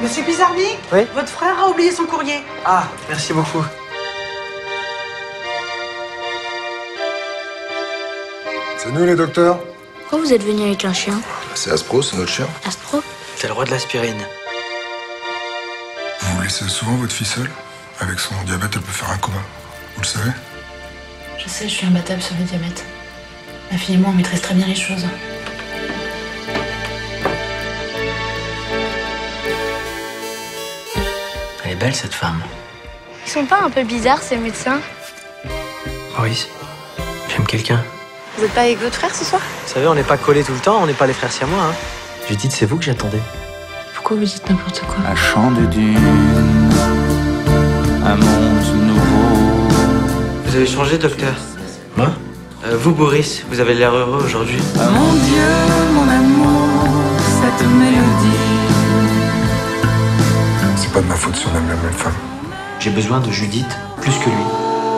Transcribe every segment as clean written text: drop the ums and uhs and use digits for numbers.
Monsieur Bizarni? Oui? Votre frère a oublié son courrier. Ah, merci beaucoup. C'est nous les docteurs? Pourquoi vous êtes venu avec un chien? C'est Aspro, c'est notre chien. Astro? C'est le roi de l'aspirine. Vous laissez souvent votre fille seule? Avec son diabète, elle peut faire un coma. Vous le savez? Je sais, je suis imbattable sur le diabète. Ma fille et moi, on maîtrise très bien les choses. Elle est belle, cette femme. Ils sont pas un peu bizarres, ces médecins? Maurice, j'aime quelqu'un. Vous êtes pas avec votre frère ce soir? Vous savez, on n'est pas collés tout le temps, on n'est pas les frères siamois, hein. Judith, c'est vous que j'attendais. Pourquoi vous dites n'importe quoi? Un champ de dunes, un monde nouveau. Vous avez changé, docteur? Moi? Vous, Boris, vous avez l'air heureux aujourd'hui. Ah, mon Dieu, mon amour, cette mélodie. C'est pas de ma faute si on aime la même femme. J'ai besoin de Judith plus que lui.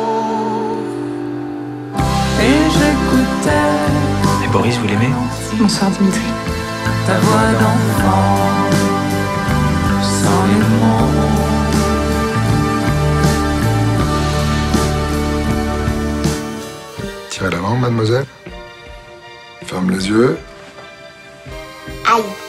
Et j'écoutais. Et Boris, vous l'aimez? Bonsoir, Dimitri. Ta voix d'enfant, sans les mots. Tirez la langue, mademoiselle. Ferme les yeux. Aïe.